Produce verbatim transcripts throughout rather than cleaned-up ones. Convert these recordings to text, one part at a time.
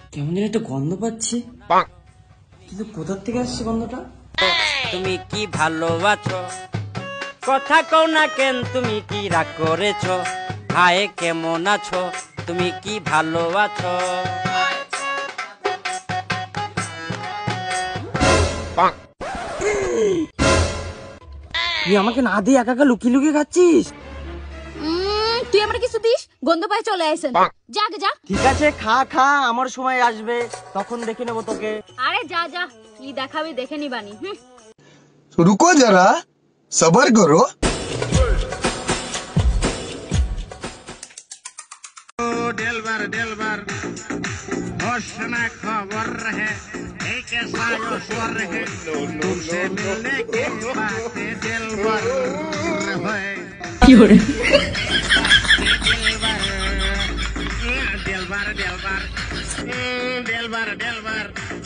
কেমন যেন একটা গন্ধ পাচ্ছি, কিন্তু কোথা থেকে আসছে গন্ধটা? তুমি কি ভালো আছো? কথা কও না কেন? তুমি কি রাগ করেছো? হায় কেমন আছো? তুমি কি ভালো আছো? তুই আমাকে না দিয়ে একা একা লুকিয়ে লুকিয়ে খাচ্ছিস? তুই আমার কিছু দিস, গন্ধ পায়ে চলে আসেন। যা আগে যা। ঠিক আছে, খা খা, আমার সময় আসবে, তখন দেখে নেবো তোকে। আরে যা যা, কি দেখাবি দেখে নিবানি। रुको जरा सबर करो। डेलबर डेलबर होश ना खबर है एक ऐसा जो स्वर है तुमसे मिलने के बाद डेलबर है डेलबर डेलबर डेलबर डेलबर डेलबर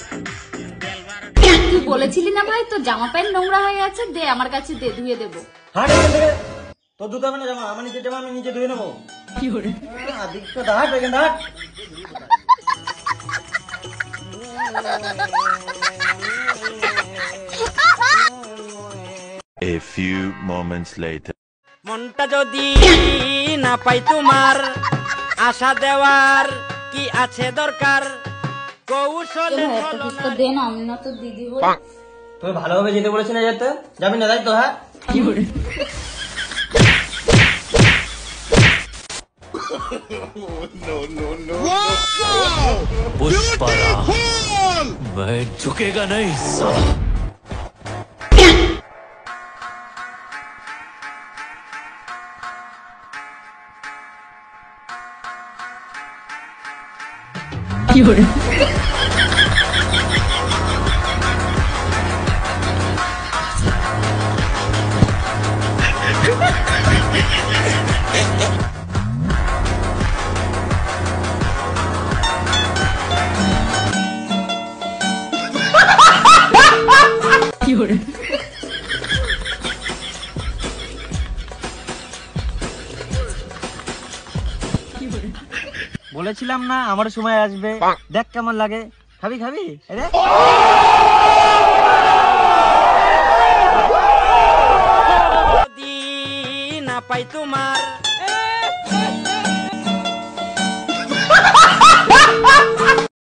তুই বলেছিলি না ভাই তোর জামা প্যান্ট নোংরা হয়ে আছে, দে আমার কাছে দে, ধুয়ে দেবো। হাট এখান থেকে, তোর ধুতে হবে না জামা, আমার নিজের জামা আমি নিজে ধুয়ে নেবো। কি করে আদিত্য দাঁড় এখান দাঁড়। A few moments later. মনটা যদি না পাই তোমার, আশা দেওয়ার কি আছে দরকার? কৌশলে দে না, আমি না তোর দিদি হই। তুমি ভালোভাবে যেতে বলেছি না, যেতে যাবি না তাই তো? হ্যাঁ কি করে पुष्पराज मैं झुकेगा नहीं साला। কি করে বলেছিলাম না আমার সময় আসবে, দেখ কেমন লাগে। খাবি খাবি যদি না পাই তোমার